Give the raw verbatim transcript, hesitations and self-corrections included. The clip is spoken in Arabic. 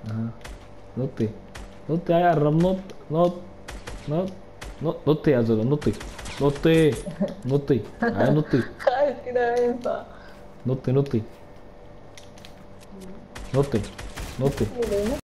اها. نطي نطي هاي قرب. نط نط نط نط نطي يا زلمه. نطي نطي نطي هاي نطي. خايف كده ما ينفع. نطي نطي نطي نطي.